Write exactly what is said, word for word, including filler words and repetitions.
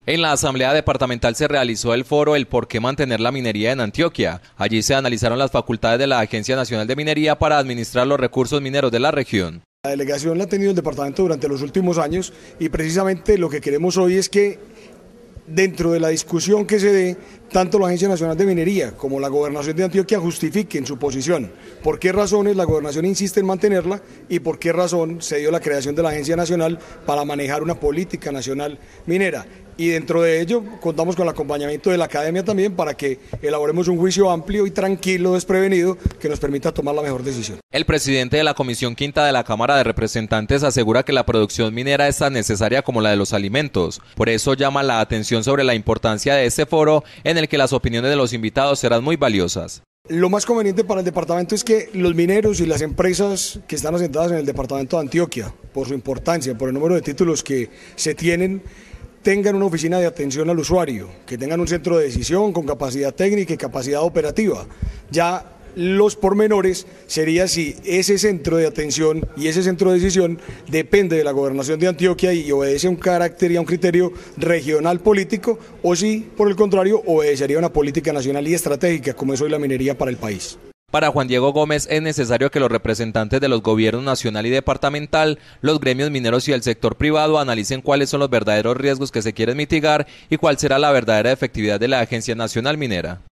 En la Asamblea Departamental se realizó el foro El por qué mantener la minería en Antioquia. Allí se analizaron las facultades de la Agencia Nacional de Minería para administrar los recursos mineros de la región. La delegación la ha tenido el departamento durante los últimos años y precisamente lo que queremos hoy es que dentro de la discusión que se dé, tanto la Agencia Nacional de Minería como la Gobernación de Antioquia justifiquen su posición. ¿Por qué razones la Gobernación insiste en mantenerla y por qué razón se dio la creación de la Agencia Nacional para manejar una política nacional minera? Y dentro de ello contamos con el acompañamiento de la academia también para que elaboremos un juicio amplio y tranquilo, desprevenido, que nos permita tomar la mejor decisión. El presidente de la Comisión Quinta de la Cámara de Representantes asegura que la producción minera es tan necesaria como la de los alimentos. Por eso llama la atención sobre la importancia de este foro en el que las opiniones de los invitados serán muy valiosas. Lo más conveniente para el departamento es que los mineros y las empresas que están asentadas en el departamento de Antioquia, por su importancia, por el número de títulos que se tienen, tengan una oficina de atención al usuario, que tengan un centro de decisión con capacidad técnica y capacidad operativa. Ya los pormenores sería si ese centro de atención y ese centro de decisión depende de la Gobernación de Antioquia y obedece a un carácter y a un criterio regional político, o si, por el contrario, obedecería a una política nacional y estratégica, como es hoy la minería para el país. Para Juan Diego Gómez es necesario que los representantes de los gobiernos nacional y departamental, los gremios mineros y el sector privado analicen cuáles son los verdaderos riesgos que se quieren mitigar y cuál será la verdadera efectividad de la Agencia Nacional Minera.